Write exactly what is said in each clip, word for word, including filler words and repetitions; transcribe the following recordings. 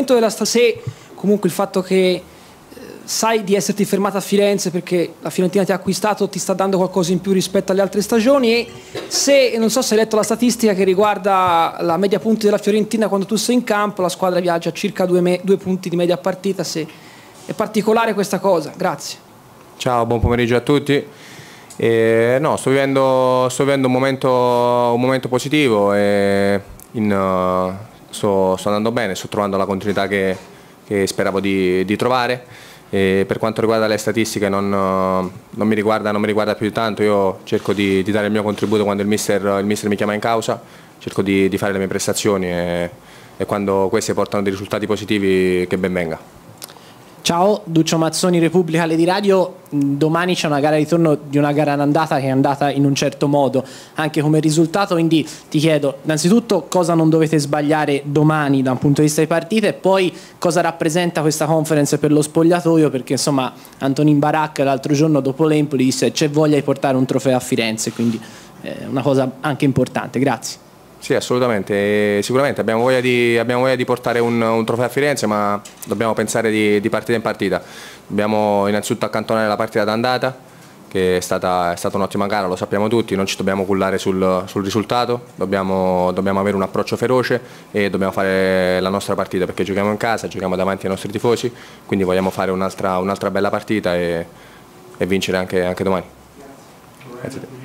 della se comunque il fatto che eh, sai di esserti fermata a Firenze perché la Fiorentina ti ha acquistato ti sta dando qualcosa in più rispetto alle altre stagioni, e se, non so se hai letto la statistica che riguarda la media punti della Fiorentina quando tu sei in campo, la squadra viaggia a circa due, me, due punti di media partita, se è particolare questa cosa. Grazie. Ciao, buon pomeriggio a tutti. Eh, no, sto vivendo, sto vivendo un, momento, un momento positivo e in, uh, sto, sto andando bene, sto trovando la continuità che, che speravo di, di trovare. E per quanto riguarda le statistiche non, uh, non, mi riguarda, non mi riguarda più di tanto, io cerco di, di dare il mio contributo quando il mister, il mister mi chiama in causa, cerco di, di fare le mie prestazioni e, e quando queste portano dei risultati positivi che ben venga. Ciao, Duccio Mazzoni, Repubblica Ledi Radio. Domani c'è una gara di ritorno di una gara andata che è andata in un certo modo, anche come risultato, quindi ti chiedo innanzitutto cosa non dovete sbagliare domani da un punto di vista di partita e poi cosa rappresenta questa conference per lo spogliatoio, perché insomma Antonin Barak l'altro giorno dopo l'Empoli disse c'è voglia di portare un trofeo a Firenze, quindi è una cosa anche importante. Grazie. Sì, assolutamente, sicuramente abbiamo voglia di, abbiamo voglia di portare un, un trofeo a Firenze, ma dobbiamo pensare di, di partita in partita. Dobbiamo innanzitutto accantonare la partita d'andata, che è stata, è stata un'ottima gara, lo sappiamo tutti, non ci dobbiamo cullare sul, sul risultato, dobbiamo, dobbiamo avere un approccio feroce e dobbiamo fare la nostra partita, perché giochiamo in casa, giochiamo davanti ai nostri tifosi, quindi vogliamo fare un'altra un'altra bella partita e, e vincere anche, anche domani. Grazie a te.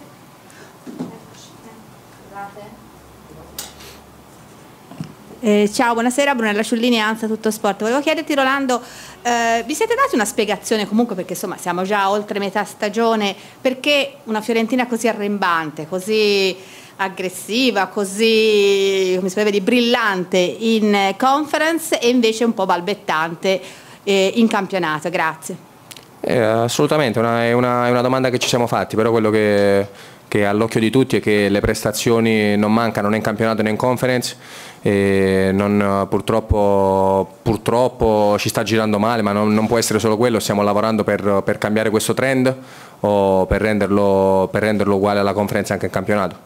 Eh, ciao, buonasera, Brunella Ciullini, Ansa Tutto Sport. Volevo chiederti, Rolando, eh, vi siete dati una spiegazione comunque, perché insomma siamo già oltre metà stagione, perché una Fiorentina così arrembante, così aggressiva, così, come si vede, brillante in conference e invece un po' balbettante eh, in campionato? Grazie. Eh, assolutamente, una, è, una, è una domanda che ci siamo fatti, però quello che, che è all'occhio di tutti è che le prestazioni non mancano né in campionato né in conference. E non, purtroppo, purtroppo ci sta girando male, ma non, non può essere solo quello, stiamo lavorando per, per cambiare questo trend o per renderlo, per renderlo uguale alla conferenza anche in campionato.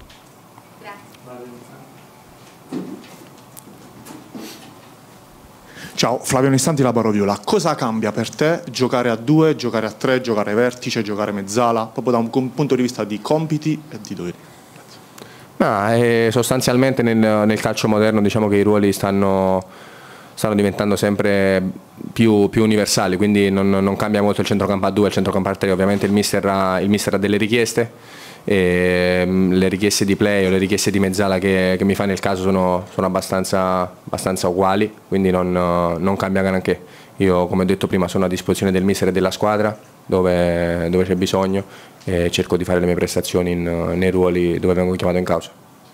Ciao, Flavio Nistanti, La Baroviola. Cosa cambia per te giocare a due, giocare a tre, giocare vertice, giocare mezzala, proprio da un punto di vista di compiti e di doveri? No, eh, sostanzialmente nel, nel calcio moderno diciamo che i ruoli stanno, stanno diventando sempre più, più universali, quindi non, non cambia molto il centrocampo a due e il centrocampo a tre. Ovviamente il mister ha, il mister ha delle richieste, e le richieste di play o le richieste di mezzala che, che mi fa nel caso sono, sono abbastanza, abbastanza uguali, quindi non, non cambia granché. Io, come ho detto prima, sono a disposizione del mister e della squadra dove, dove c'è bisogno e cerco di fare le mie prestazioni in, nei ruoli dove vengo chiamato in causa.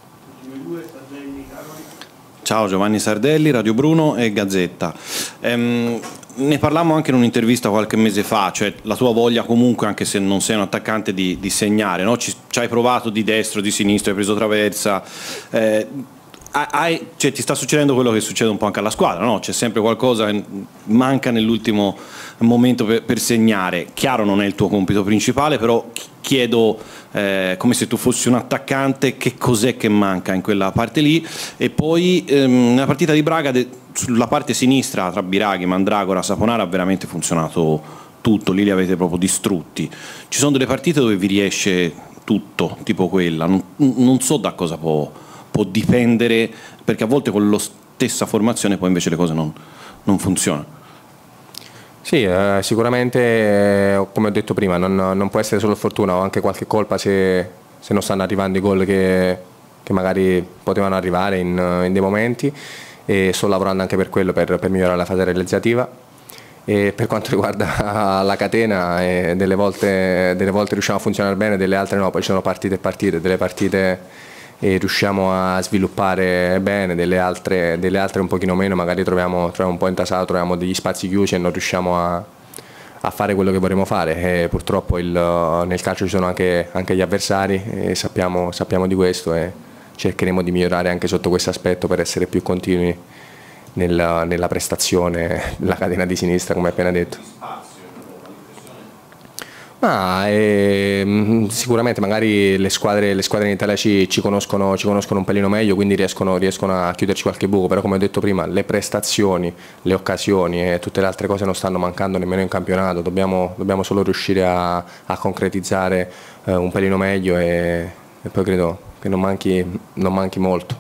Ciao, Giovanni Sardelli, Radio Bruno e Gazzetta. Ehm, ne parlammo anche in un'intervista qualche mese fa, cioè la tua voglia comunque, anche se non sei un attaccante, di, di segnare, no? Ci, ci hai provato di destro, di sinistro, hai preso traversa. Eh, Hai, cioè, ti sta succedendo quello che succede un po' anche alla squadra, no? C'è sempre qualcosa che manca nell'ultimo momento per, per segnare. Chiaro, non è il tuo compito principale, però chiedo, eh, come se tu fossi un attaccante, che cos'è che manca in quella parte lì. E poi ehm, nella partita di Braga, de, sulla parte sinistra tra Biraghi, Mandragora, Saponara ha veramente funzionato tutto, lì li avete proprio distrutti. Ci sono delle partite dove vi riesce tutto, tipo quella, non, non so da cosa può può dipendere, perché a volte con la stessa formazione poi invece le cose non, non funzionano. Sì, eh, sicuramente, eh, come ho detto prima, non, non può essere solo fortuna, ho anche qualche colpa se, se non stanno arrivando i gol che, che magari potevano arrivare in, in dei momenti, e sto lavorando anche per quello, per, per migliorare la fase realizzativa. E per quanto riguarda la catena, eh, delle, volte, delle volte riusciamo a funzionare bene, delle altre no, poi ci sono partite e partite, delle partite e riusciamo a sviluppare bene, delle altre, delle altre un pochino meno, magari troviamo, troviamo un po' intasato, troviamo degli spazi chiusi e non riusciamo a, a fare quello che vorremmo fare. E purtroppo il, nel calcio ci sono anche, anche gli avversari e sappiamo, sappiamo di questo e cercheremo di migliorare anche sotto questo aspetto per essere più continui nella, nella prestazione, la catena di sinistra, come appena detto. Ma eh, sicuramente magari le squadre, le squadre in Italia ci, ci, conoscono, ci conoscono un pelino meglio, quindi riescono, riescono a chiuderci qualche buco, però come ho detto prima le prestazioni, le occasioni e tutte le altre cose non stanno mancando nemmeno in campionato, dobbiamo, dobbiamo solo riuscire a, a concretizzare eh, un pelino meglio e, e poi credo che non manchi, non manchi molto.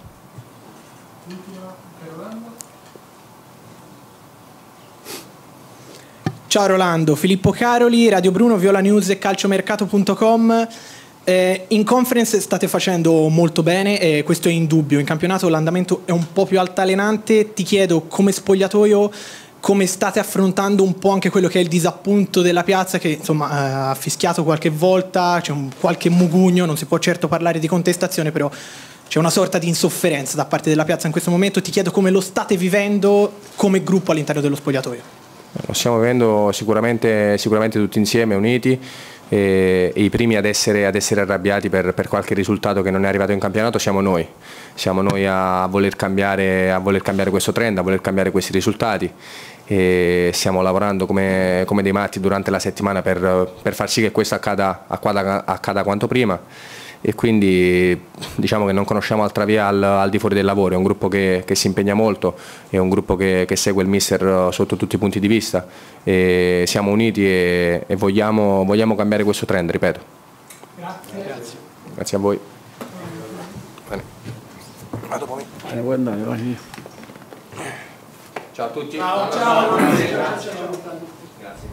Ciao Rolando, Filippo Caroli, Radio Bruno, Viola News e calciomercato punto com. Eh, in conference state facendo molto bene e questo è indubbio. In campionato l'andamento è un po' più altalenante. Ti chiedo, come spogliatoio, come state affrontando un po' anche quello che è il disappunto della piazza, che insomma eh, ha fischiato qualche volta, c'è un, qualche mugugno, non si può certo parlare di contestazione, però c'è una sorta di insofferenza da parte della piazza in questo momento. Ti chiedo come lo state vivendo come gruppo all'interno dello spogliatoio. Lo stiamo vivendo sicuramente, sicuramente tutti insieme, uniti, e, e i primi ad essere, ad essere arrabbiati per, per qualche risultato che non è arrivato in campionato siamo noi. Siamo noi a voler cambiare, a voler cambiare questo trend, a voler cambiare questi risultati. E stiamo lavorando come, come dei matti durante la settimana per, per far sì che questo accada, accada, accada quanto prima. E quindi diciamo che non conosciamo altra via al, al di fuori del lavoro, è un gruppo che, che si impegna molto, è un gruppo che, che segue il mister sotto tutti i punti di vista, e siamo uniti e, e vogliamo, vogliamo cambiare questo trend, ripeto. Grazie. Grazie, Grazie a voi. Bene. A dopo me. Eh, vuoi andare? Vai. Ciao a tutti. Ciao, ciao. Grazie. Grazie. Grazie.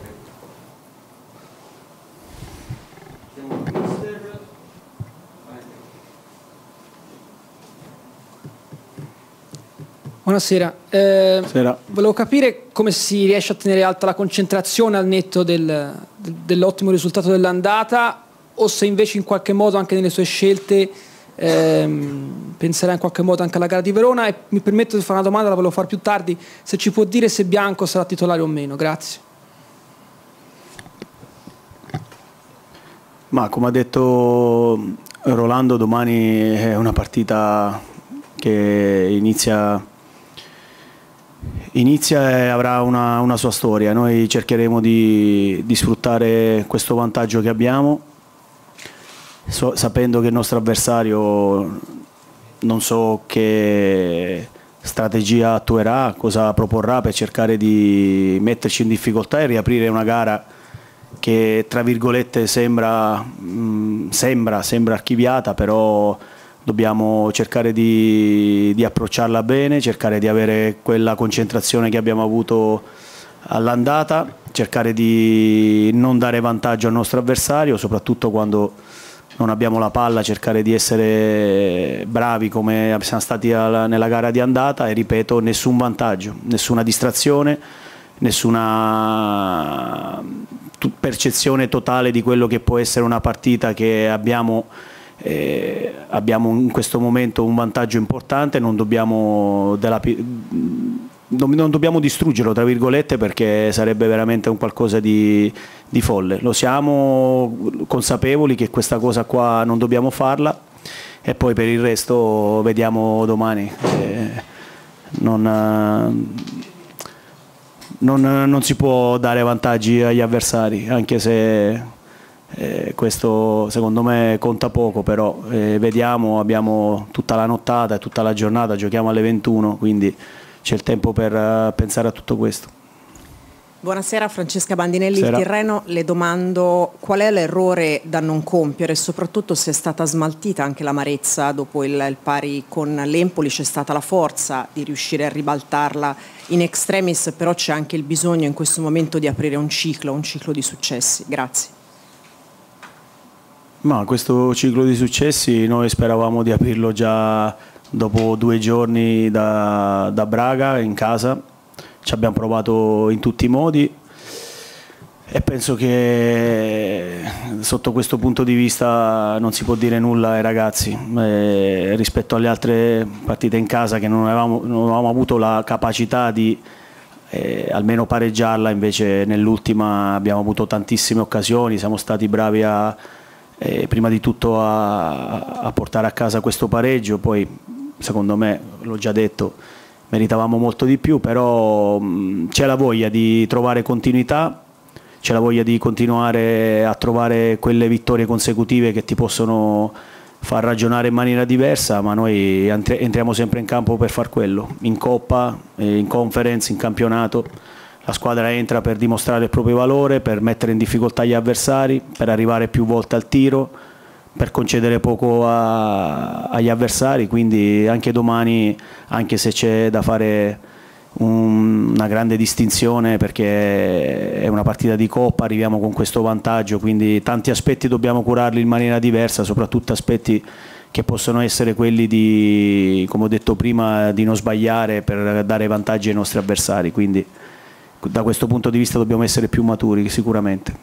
Buonasera, eh, Sera. volevo capire come si riesce a tenere alta la concentrazione al netto del, dell'ottimo risultato dell'andata, o se invece in qualche modo anche nelle sue scelte ehm, penserà in qualche modo anche alla gara di Verona. E mi permetto di fare una domanda, la volevo fare più tardi, se ci può dire se Bianco sarà titolare o meno. Grazie. Ma come ha detto Rolando, domani è una partita che inizia Inizia e avrà una, una sua storia. Noi cercheremo di, di sfruttare questo vantaggio che abbiamo, so, sapendo che il nostro avversario non so che strategia attuerà, cosa proporrà per cercare di metterci in difficoltà e riaprire una gara che tra virgolette sembra, mh, sembra, sembra archiviata, però dobbiamo cercare di, di approcciarla bene, cercare di avere quella concentrazione che abbiamo avuto all'andata, cercare di non dare vantaggio al nostro avversario, soprattutto quando non abbiamo la palla, cercare di essere bravi come siamo stati nella gara di andata e, ripeto, nessun vantaggio, nessuna distrazione, nessuna percezione totale di quello che può essere una partita che abbiamo. Eh, abbiamo in questo momento un vantaggio importante, non dobbiamo, della, non, non dobbiamo distruggerlo tra virgolette, perché sarebbe veramente un qualcosa di, di folle. Lo siamo consapevoli che questa cosa qua non dobbiamo farla, e poi per il resto vediamo domani. Eh, non, non, non si può dare vantaggi agli avversari, anche se Eh, questo secondo me conta poco, però eh, vediamo, abbiamo tutta la nottata e tutta la giornata, giochiamo alle ventuno, quindi c'è il tempo per uh, pensare a tutto questo. Buonasera, Francesca Bandinelli, Sera. il Tirreno. Le domando qual è l'errore da non compiere e soprattutto se è stata smaltita anche l'amarezza dopo il, il pari con l'Empoli. C'è stata la forza di riuscire a ribaltarla in extremis, però c'è anche il bisogno in questo momento di aprire un ciclo, un ciclo di successi. Grazie. Ma questo ciclo di successi noi speravamo di aprirlo già dopo due giorni da, da Braga in casa, ci abbiamo provato in tutti i modi e penso che sotto questo punto di vista non si può dire nulla ai ragazzi eh, rispetto alle altre partite in casa che non avevamo, non avevamo avuto la capacità di eh, almeno pareggiarla, invece nell'ultima abbiamo avuto tantissime occasioni, siamo stati bravi a Eh, prima di tutto a, a portare a casa questo pareggio, poi secondo me, l'ho già detto, meritavamo molto di più, però c'è la voglia di trovare continuità, c'è la voglia di continuare a trovare quelle vittorie consecutive che ti possono far ragionare in maniera diversa, ma noi entriamo sempre in campo per far quello, in Coppa, in Conference, in campionato. La squadra entra per dimostrare il proprio valore, per mettere in difficoltà gli avversari, per arrivare più volte al tiro, per concedere poco a, agli avversari, quindi anche domani, anche se c'è da fare un, una grande distinzione perché è una partita di Coppa, arriviamo con questo vantaggio, quindi tanti aspetti dobbiamo curarli in maniera diversa, soprattutto aspetti che possono essere quelli di, come ho detto prima, di non sbagliare per dare vantaggi ai nostri avversari, quindi da questo punto di vista dobbiamo essere più maturi sicuramente.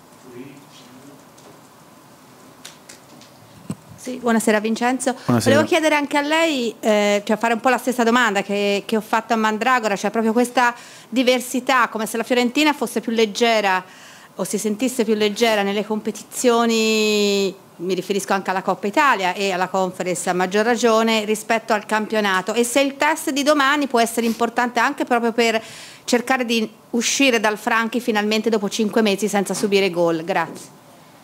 Sì, buonasera Vincenzo. Buonasera. Volevo chiedere anche a lei, eh, cioè fare un po' la stessa domanda che, che ho fatto a Mandragora, cioè proprio questa diversità, come se la Fiorentina fosse più leggera o si sentisse più leggera nelle competizioni, mi riferisco anche alla Coppa Italia e alla Conference a maggior ragione, rispetto al campionato, e se il test di domani può essere importante anche proprio per cercare di uscire dal Franchi finalmente dopo cinque mesi senza subire gol. Grazie.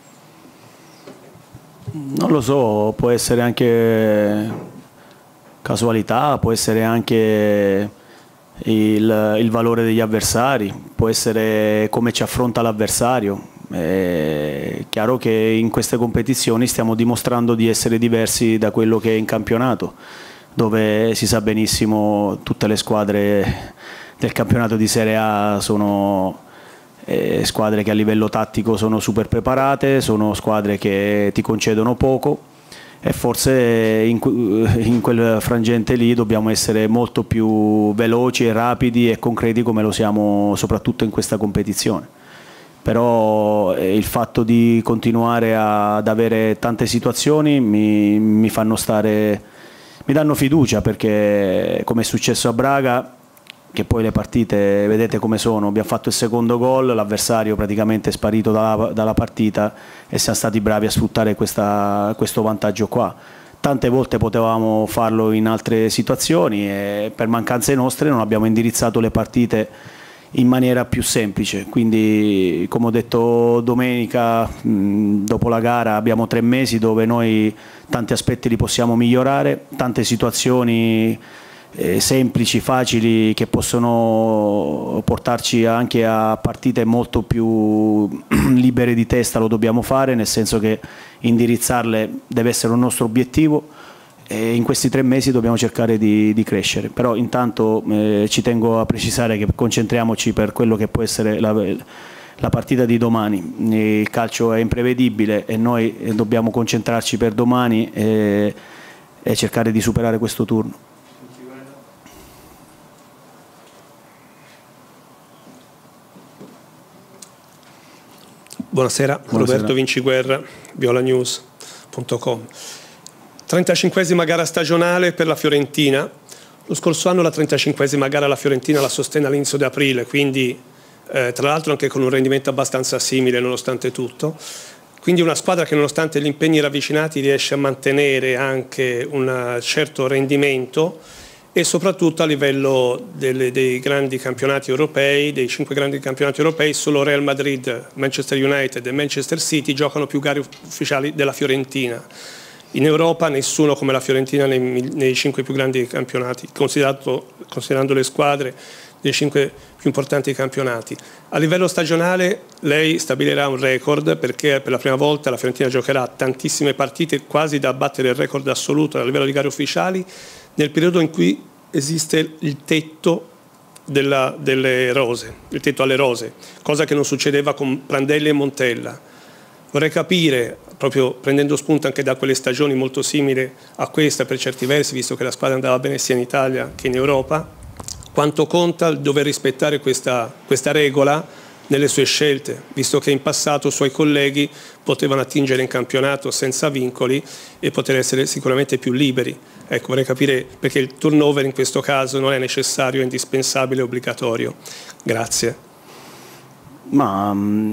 Non lo so, può essere anche casualità, può essere anche il, il valore degli avversari, può essere come ci affronta l'avversario. È chiaro che in queste competizioni stiamo dimostrando di essere diversi da quello che è in campionato, dove si sa benissimo tutte le squadre del campionato di Serie A sono eh, squadre che a livello tattico sono super preparate, sono squadre che ti concedono poco e forse in, in quel frangente lì dobbiamo essere molto più veloci e rapidi e concreti come lo siamo soprattutto in questa competizione. Però eh, il fatto di continuare a, ad avere tante situazioni mi, mi fanno stare, mi danno fiducia, perché come è successo a Braga, che poi le partite vedete come sono, abbiamo fatto il secondo gol, l'avversario praticamente è sparito dalla, dalla partita e siamo stati bravi a sfruttare questa, questo vantaggio qua. Tante volte potevamo farlo in altre situazioni e per mancanze nostre non abbiamo indirizzato le partite in maniera più semplice, quindi come ho detto domenica mh, dopo la gara abbiamo tre mesi dove noi tanti aspetti li possiamo migliorare, tante situazioni eh, semplici, facili, che possono portarci anche a partite molto più libere di testa, lo dobbiamo fare, nel senso che indirizzarle deve essere un nostro obiettivo. E in questi tre mesi dobbiamo cercare di, di crescere, però intanto eh, ci tengo a precisare che concentriamoci per quello che può essere la, la partita di domani. Il calcio è imprevedibile e noi dobbiamo concentrarci per domani e, e cercare di superare questo turno. Buonasera, Buonasera. Roberto Vinciguerra, viola news punto com. trentacinquesima gara stagionale per la Fiorentina. Lo scorso anno la trentacinquesima gara la Fiorentina la sostenne all'inizio di aprile, quindi eh, tra l'altro anche con un rendimento abbastanza simile nonostante tutto. Quindi una squadra che nonostante gli impegni ravvicinati riesce a mantenere anche un certo rendimento e soprattutto a livello delle, dei grandi campionati europei, dei cinque grandi campionati europei, solo Real Madrid, Manchester United e Manchester City giocano più gare ufficiali della Fiorentina. In Europa nessuno come la Fiorentina nei, nei cinque più grandi campionati, considerando le squadre dei cinque più importanti campionati. A livello stagionale lei stabilirà un record, perché per la prima volta la Fiorentina giocherà tantissime partite, quasi da battere il record assoluto a livello di gare ufficiali, nel periodo in cui esiste il tetto della, delle rose, il tetto alle rose, cosa che non succedeva con Prandelli e Montella. Vorrei capire, proprio prendendo spunto anche da quelle stagioni molto simili a questa per certi versi, visto che la squadra andava bene sia in Italia che in Europa, quanto conta il dover rispettare questa, questa regola nelle sue scelte, visto che in passato i suoi colleghi potevano attingere in campionato senza vincoli e poter essere sicuramente più liberi. Ecco, vorrei capire perché il turnover in questo caso non è necessario, è indispensabile, è obbligatorio. Grazie. Ma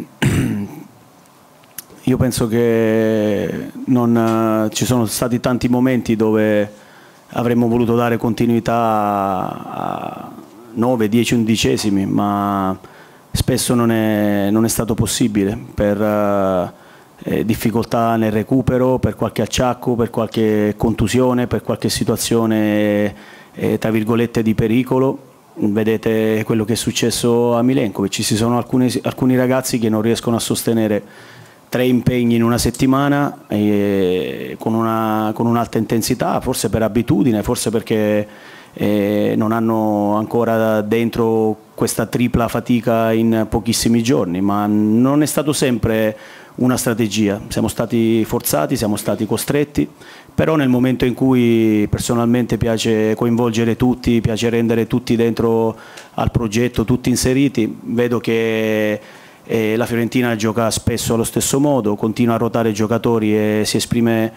io penso che non, ci sono stati tanti momenti dove avremmo voluto dare continuità a nove, dieci undicesimi, ma spesso non è, non è stato possibile per eh, difficoltà nel recupero, per qualche acciacco, per qualche contusione, per qualche situazione eh, tra virgolette di pericolo. Vedete quello che è successo a Milenkovic, ci sono alcuni, alcuni ragazzi che non riescono a sostenere tre impegni in una settimana eh, con, una, con un'alta intensità, forse per abitudine, forse perché eh, non hanno ancora dentro questa tripla fatica in pochissimi giorni, ma non è stato sempre una strategia, siamo stati forzati, siamo stati costretti, però nel momento in cui personalmente piace coinvolgere tutti, piace rendere tutti dentro al progetto, tutti inseriti, vedo che E la Fiorentina gioca spesso allo stesso modo, continua a ruotare giocatori e si esprime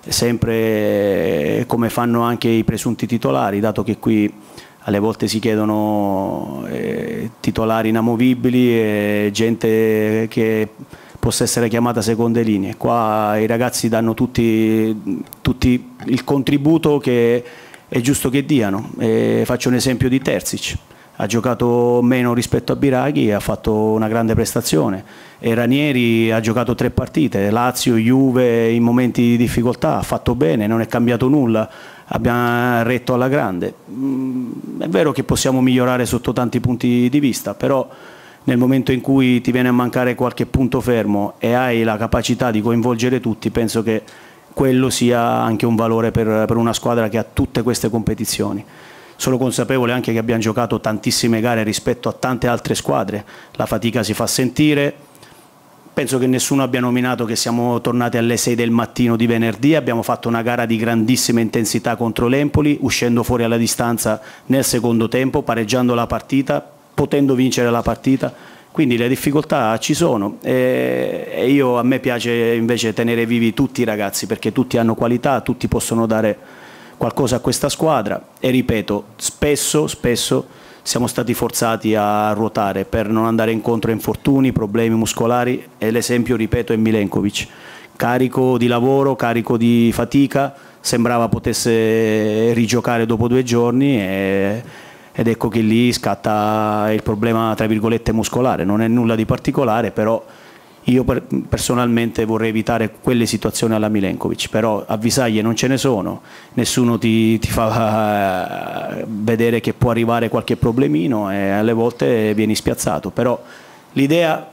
sempre come fanno anche i presunti titolari, dato che qui alle volte si chiedono eh, titolari inamovibili e gente che possa essere chiamata seconde linee. Qua i ragazzi danno tutti, tutti il contributo che è giusto che diano. E faccio un esempio di Terzic. Ha giocato meno rispetto a Biraghi e ha fatto una grande prestazione. E Ranieri ha giocato tre partite, Lazio, Juve in momenti di difficoltà, ha fatto bene, non è cambiato nulla, abbiamo retto alla grande. È vero che possiamo migliorare sotto tanti punti di vista, però nel momento in cui ti viene a mancare qualche punto fermo e hai la capacità di coinvolgere tutti, penso che quello sia anche un valore per, per una squadra che ha tutte queste competizioni. Sono consapevole anche che abbiamo giocato tantissime gare rispetto a tante altre squadre, la fatica si fa sentire, penso che nessuno abbia nominato che siamo tornati alle sei del mattino di venerdì, abbiamo fatto una gara di grandissima intensità contro l'Empoli, uscendo fuori alla distanza nel secondo tempo, pareggiando la partita, potendo vincere la partita, quindi le difficoltà ci sono e io, a me piace invece tenere vivi tutti i ragazzi perché tutti hanno qualità, tutti possono dare qualcosa a questa squadra e ripeto, spesso, spesso siamo stati forzati a ruotare per non andare incontro a infortuni, problemi muscolari e l'esempio, ripeto, è Milenkovic, carico di lavoro, carico di fatica, sembrava potesse rigiocare dopo due giorni e, ed ecco che lì scatta il problema tra virgolette muscolare, non è nulla di particolare, però io per, personalmente vorrei evitare quelle situazioni alla Milenkovic, però avvisaglie non ce ne sono, nessuno ti, ti fa uh, vedere che può arrivare qualche problemino e alle volte vieni spiazzato, però l'idea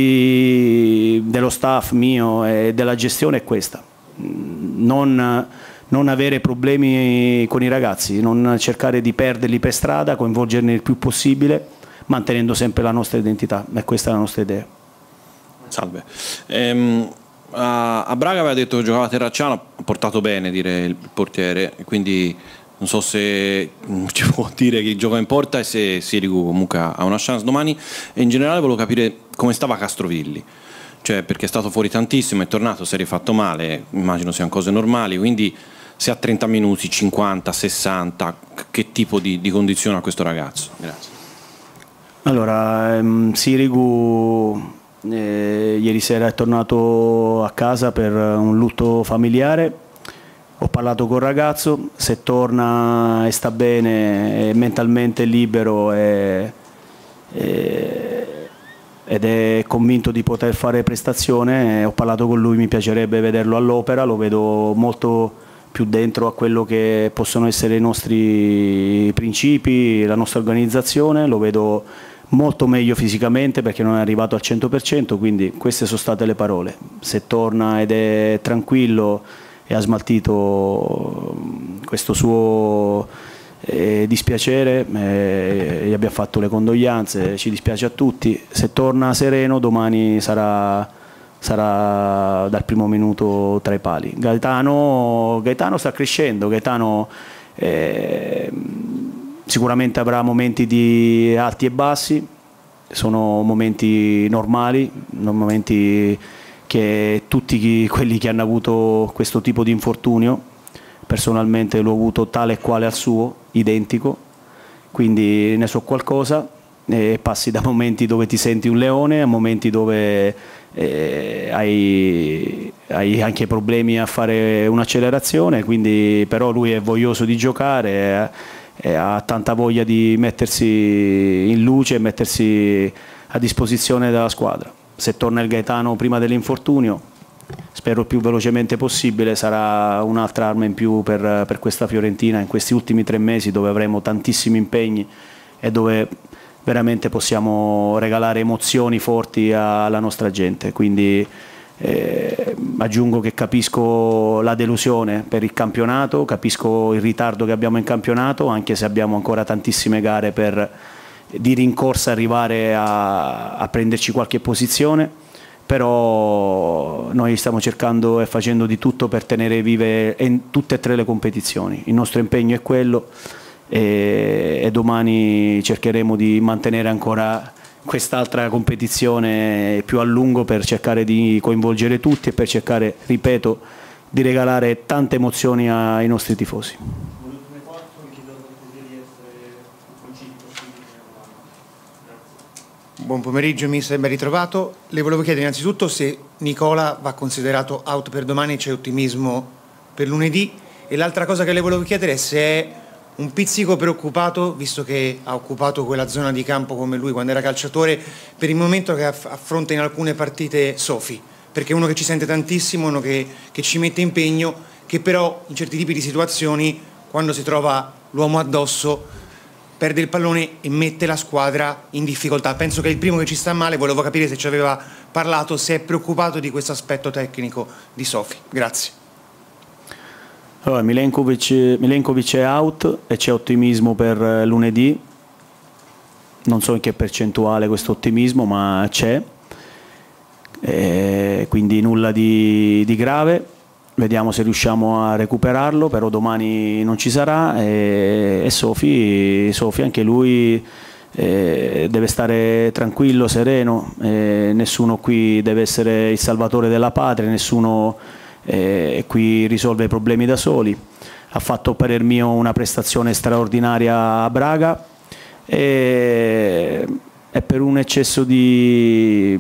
dello staff mio e della gestione è questa, non, non avere problemi con i ragazzi, non cercare di perderli per strada, coinvolgerli il più possibile, mantenendo sempre la nostra identità, e questa è la nostra idea. Salve. Ehm, a, a Braga aveva detto che giocava a Terracciano, ha portato bene dire il portiere, quindi non so se ci può dire chi gioca in porta e se Sirigu comunque ha una chance domani, e in generale volevo capire come stava Castrovilli, cioè perché è stato fuori tantissimo, è tornato, si è rifatto male, immagino siano cose normali, quindi se a trenta minuti, cinquanta, sessanta, che tipo di, di condizione ha questo ragazzo? Grazie. Allora, ehm, Sirigu Eh, ieri sera è tornato a casa per un lutto familiare, ho parlato col ragazzo, se torna e sta bene, è mentalmente libero e, e, ed è convinto di poter fare prestazione, ho parlato con lui, mi piacerebbe vederlo all'opera, lo vedo molto più dentro a quello che possono essere i nostri principi, la nostra organizzazione, lo vedo molto meglio fisicamente perché non è arrivato al cento per cento, quindi queste sono state le parole. Se torna ed è tranquillo e ha smaltito questo suo eh, dispiacere, eh, gli abbiamo fatto le condoglianze, ci dispiace a tutti, se torna sereno domani sarà, sarà dal primo minuto tra i pali. Gaetano, Gaetano sta crescendo, Gaetano eh, sicuramente avrà momenti di alti e bassi, sono momenti normali, momenti che tutti quelli che hanno avuto questo tipo di infortunio, personalmente l'ho avuto tale e quale al suo, identico, quindi ne so qualcosa, e passi da momenti dove ti senti un leone a momenti dove eh, hai, hai anche problemi a fare un'accelerazione, quindi però lui è voglioso di giocare, eh, e ha tanta voglia di mettersi in luce, mettersi a disposizione della squadra. Se torna il Gaetano prima dell'infortunio, spero il più velocemente possibile, sarà un'altra arma in più per, per questa Fiorentina in questi ultimi tre mesi dove avremo tantissimi impegni e dove veramente possiamo regalare emozioni forti alla nostra gente. Quindi eh, aggiungo che capisco la delusione per il campionato, capisco il ritardo che abbiamo in campionato, anche se abbiamo ancora tantissime gare per di rincorsa arrivare a, a prenderci qualche posizione, però noi stiamo cercando e facendo di tutto per tenere vive in tutte e tre le competizioni. Il nostro impegno è quello e, e domani cercheremo di mantenere ancora quest'altra competizione più a lungo per cercare di coinvolgere tutti e per cercare, ripeto, di regalare tante emozioni ai nostri tifosi. Buon pomeriggio, mister, ben ritrovato. Le volevo chiedere innanzitutto se Nicola va considerato out per domani e c'è ottimismo per lunedì, e l'altra cosa che le volevo chiedere è se è un pizzico preoccupato, visto che ha occupato quella zona di campo come lui quando era calciatore, per il momento che affronta in alcune partite Sofi, perché è uno che ci sente tantissimo, uno che, che ci mette impegno, che però in certi tipi di situazioni, quando si trova l'uomo addosso, perde il pallone e mette la squadra in difficoltà. Penso che è il primo che ci sta male, volevo capire se ci aveva parlato, se è preoccupato di questo aspetto tecnico di Sofi. Grazie. Allora, Milenkovic, Milenkovic è out e c'è ottimismo per lunedì, non so in che percentuale questo ottimismo, ma c'è, e quindi nulla di, di grave. Vediamo se riusciamo a recuperarlo, però domani non ci sarà e, e Sofi, Sofi anche lui eh, deve stare tranquillo, sereno, eh, nessuno qui deve essere il salvatore della patria, nessuno eh, qui risolve i problemi da soli. Ha fatto, per mio, una prestazione straordinaria a Braga e, e per un eccesso di,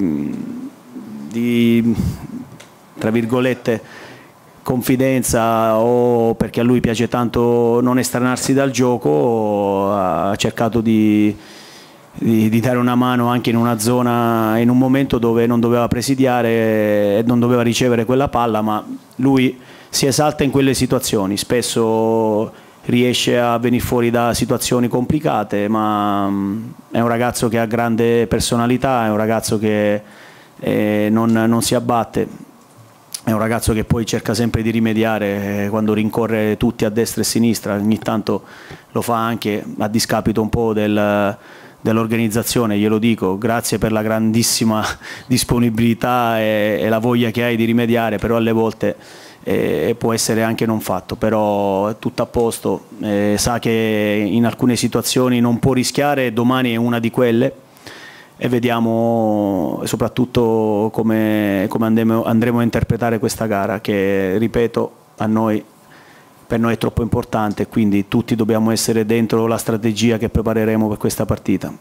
di tra virgolette confidenza o perché a lui piace tanto non estranarsi dal gioco, ha cercato di, di, di dare una mano anche in una zona, in un momento dove non doveva presidiare e non doveva ricevere quella palla, ma lui si esalta in quelle situazioni, spesso riesce a venire fuori da situazioni complicate, ma è un ragazzo che ha grande personalità, è un ragazzo che eh, non, non si abbatte. È un ragazzo che poi cerca sempre di rimediare quando rincorre tutti a destra e a sinistra, ogni tanto lo fa anche a discapito un po' del, dell'organizzazione, glielo dico, grazie per la grandissima disponibilità e, e la voglia che hai di rimediare, però alle volte eh, può essere anche non fatto, però è tutto a posto, eh, sa che in alcune situazioni non può rischiare, domani è una di quelle. E vediamo soprattutto come, come andremo, andremo a interpretare questa gara che, ripeto, a noi, per noi è troppo importante, quindi tutti dobbiamo essere dentro la strategia che prepareremo per questa partita.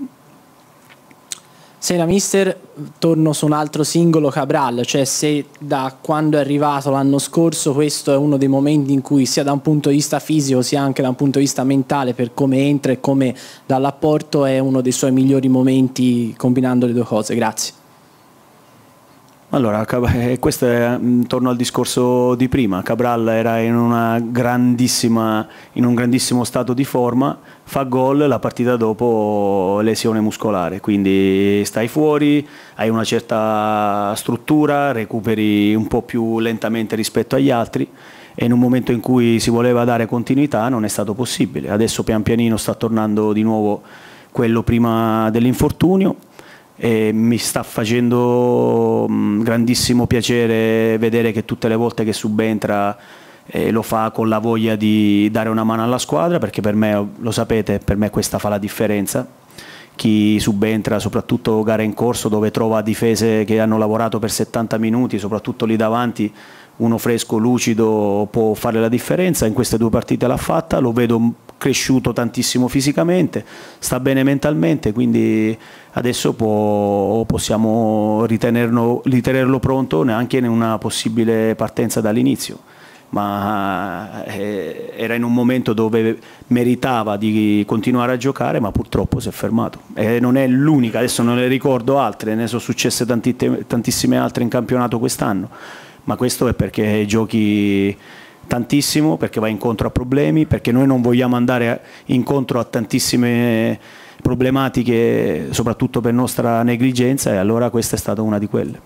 Sena mister, torno su un altro singolo, Cabral, cioè se da quando è arrivato l'anno scorso questo è uno dei momenti in cui sia da un punto di vista fisico sia anche da un punto di vista mentale, per come entra e come dall'apporto, è uno dei suoi migliori momenti combinando le due cose. Grazie. Allora, questo è, torno al discorso di prima, Cabral era in, una grandissima, in un grandissimo stato di forma, fa gol, la partita dopo lesione muscolare, quindi stai fuori, hai una certa struttura, recuperi un po' più lentamente rispetto agli altri e in un momento in cui si voleva dare continuità non è stato possibile. Adesso pian pianino sta tornando di nuovo quello prima dell'infortunio. E mi sta facendo grandissimo piacere vedere che tutte le volte che subentra eh, lo fa con la voglia di dare una mano alla squadra, perché per me, lo sapete, per me questa fa la differenza. Chi subentra, soprattutto gare in corso dove trova difese che hanno lavorato per settanta minuti, soprattutto lì davanti, uno fresco, lucido può fare la differenza. In queste due partite l'ha fatta, lo vedo cresciuto tantissimo fisicamente, sta bene mentalmente, quindi adesso può, possiamo ritenerlo, ritenerlo pronto anche in una possibile partenza dall'inizio. ma eh, era in un momento dove meritava di continuare a giocare, ma purtroppo si è fermato. E non è l'unica, adesso non ne ricordo altre, ne sono successe tantissime altre in campionato quest'anno, ma questo è perché giochi tantissimo, perché vai incontro a problemi, perché noi non vogliamo andare incontro a tantissime problematiche, soprattutto per nostra negligenza, e allora questa è stata una di quelle.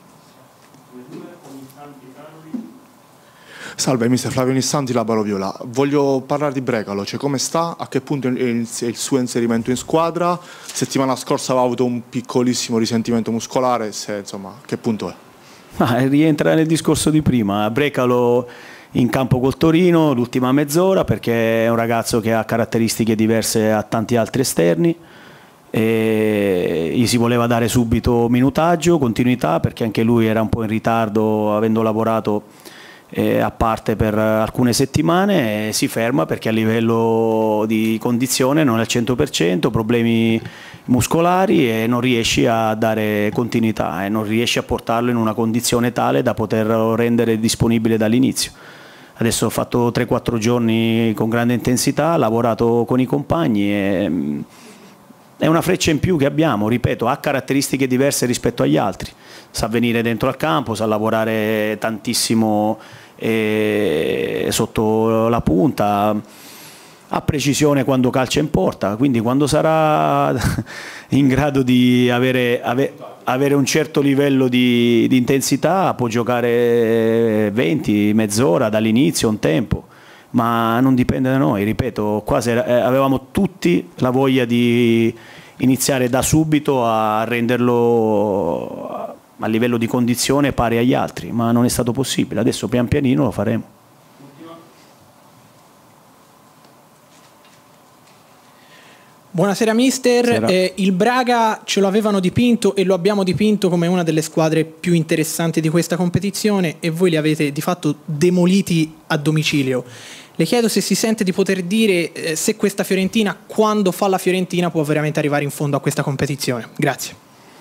Salve, mister Flavio Nissanti, Labaro Viola. Voglio parlare di Brecalo, cioè come sta, a che punto è il, è il suo inserimento in squadra. Settimana scorsa aveva avuto un piccolissimo risentimento muscolare, se, insomma, a che punto è? Ah, rientra nel discorso di prima. Brecalo in campo col Torino l'ultima mezz'ora, perché è un ragazzo che ha caratteristiche diverse a tanti altri esterni, e gli si voleva dare subito minutaggio, continuità, perché anche lui era un po' in ritardo avendo lavorato eh, a parte per alcune settimane, e si ferma perché a livello di condizione non è al cento per cento, problemi muscolari, e non riesci a dare continuità e non riesci a portarlo in una condizione tale da poterlo rendere disponibile dall'inizio. Adesso ho fatto tre quattro giorni con grande intensità, ho lavorato con i compagni e è una freccia in più che abbiamo, ripeto, ha caratteristiche diverse rispetto agli altri, sa venire dentro al campo, sa lavorare tantissimo eh, sotto la punta, ha precisione quando calcia in porta, quindi quando sarà in grado di avere, ave, avere un certo livello di, di intensità può giocare venti, mezz'ora dall'inizio, un tempo, ma non dipende da noi, ripeto, quasi avevamo tutti la voglia di iniziare da subito a renderlo a livello di condizione pari agli altri, ma non è stato possibile, adesso pian pianino lo faremo. Buonasera mister, eh, il Braga ce lo avevano dipinto e lo abbiamo dipinto come una delle squadre più interessanti di questa competizione, e voi li avete di fatto demoliti a domicilio. Le chiedo se si sente di poter dire eh, se questa Fiorentina, quando fa la Fiorentina, può veramente arrivare in fondo a questa competizione. Grazie.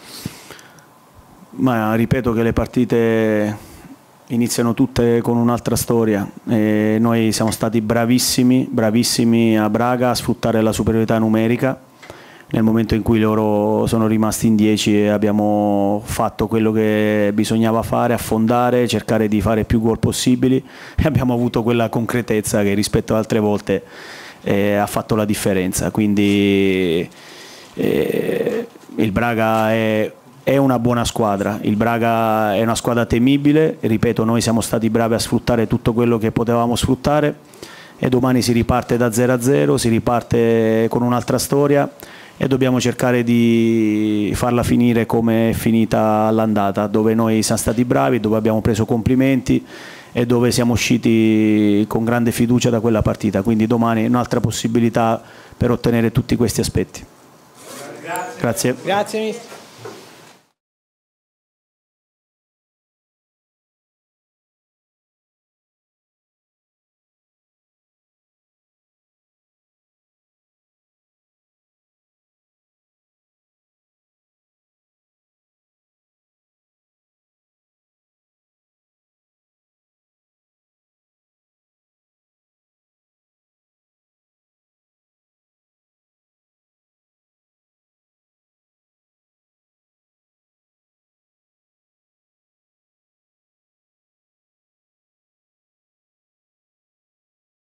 Ma ripeto che le partite iniziano tutte con un'altra storia, e noi siamo stati bravissimi, bravissimi a Braga a sfruttare la superiorità numerica nel momento in cui loro sono rimasti in dieci, e abbiamo fatto quello che bisognava fare, affondare, cercare di fare più gol possibili, e abbiamo avuto quella concretezza che rispetto ad altre volte eh, ha fatto la differenza. Quindi eh, il Braga è È una buona squadra, il Braga è una squadra temibile, ripeto, noi siamo stati bravi a sfruttare tutto quello che potevamo sfruttare, e domani si riparte da zero a zero, si riparte con un'altra storia, e dobbiamo cercare di farla finire come è finita l'andata, dove noi siamo stati bravi, dove abbiamo preso complimenti e dove siamo usciti con grande fiducia da quella partita. Quindi domani un'altra possibilità per ottenere tutti questi aspetti. Grazie. Grazie mister.